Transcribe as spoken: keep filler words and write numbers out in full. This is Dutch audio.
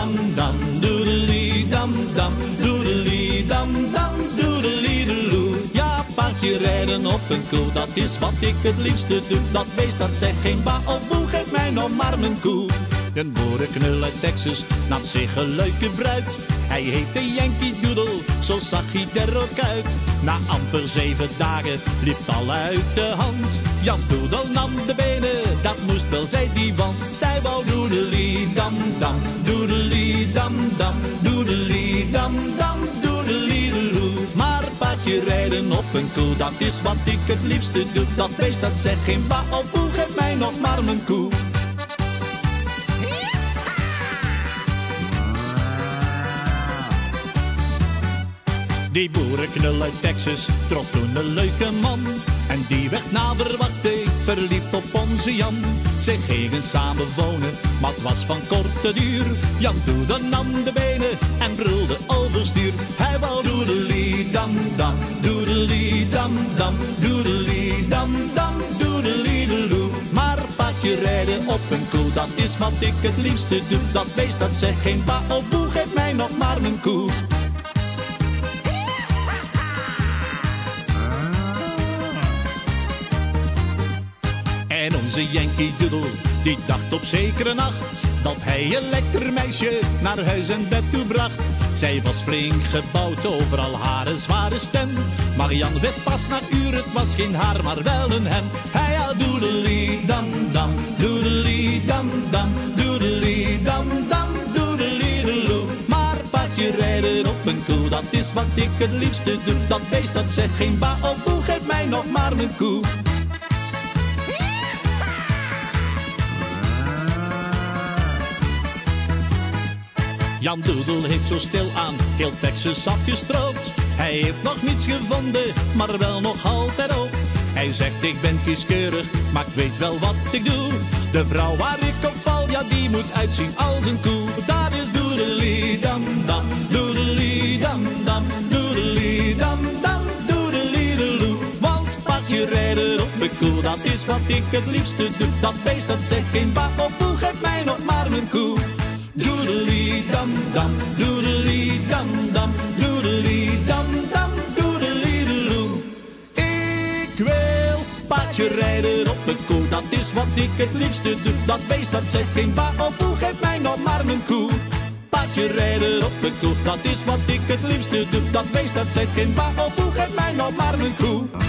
dam dam, doedelie dam dam, doedelie dam dam, doedeliedeloe. Ja, paardje rijden op een koe, dat is wat ik het liefste doe. Dat beest dat zegt geen ba of boe, geef mij nog maar mijn koe. Een boerenknul uit Texas nam zich een leuke bruid. Hij heette Yankee Doodle, zo zag hij er ook uit. Na amper zeven dagen liep het al uit de hand. Jan Doodle nam de benen, dat moest wel zij die, want zij wou doedelie dam dam, doedelie dam dam, doedelie dam dam, doedeliedeloe. Maar paardje rijden op een koe, dat is wat ik het liefste doe. Dat beest dat zegt geen ba of boe, geef mij nog maar mijn koe. Die boerenknul uit Texas trof toen een leuke man. En die werd na verwachting verliefd op onze Jan. Ze gingen samen wonen, maar het was van korte duur. Jan Doodle nam de benen en brulde overstuur. Hij wou doedelie dam dam, doedelie dam dam, doedelie dam dam, doedeliedeloe. Maar paardje rijden op een koe, dat is wat ik het liefste doe. Dat beest dat zegt geen ba of boe, geef mij nog maar mijn koe. En onze Yankee Doodle, die dacht op zekere nacht dat hij een lekker meisje naar huis en bed toe bracht. Zij was flink gebouwd, overal haar een zware stem. Maar Jan wist pas na uur, het was geen haar, maar wel een hem. Hij had doedelie dam dam, doedelie dam dam, doedelie dam dam, doedeliedeloe. Maar paardje rijden op een koe, dat is wat ik het liefste doe. Dat beest dat zegt geen ba of boe, geef mij nog maar mijn koe. Jan Doodle heeft zo stilaan heel Texas afgestroopt. Hij heeft nog niets gevonden, maar wel nog altijd ook. Hij zegt ik ben kieskeurig, maar ik weet wel wat ik doe. De vrouw waar ik op val, ja die moet uitzien als een koe. Dat is doedelie dam dam, doedelie dam dam, doedelie dam dam, doedeliedeloe. Want paardje rijden op een koe, dat is wat ik het liefste doe. Dat beest dat zegt geen ba of boe, geef mij nog maar mijn koe. Doedelie dam dam, doedelie dam dam, doedelie dam dam, doedeliedeloe. Ik wil paardje rijden op een koe, dat is wat ik het liefste doe. Dat beest dat zegt geen ba of boe, geef mij nog maar mijn koe. Paardje rijden op een koe, dat is wat ik het liefste doe. Dat beest dat zegt geen ba of boe, geef mij nog maar mijn koe.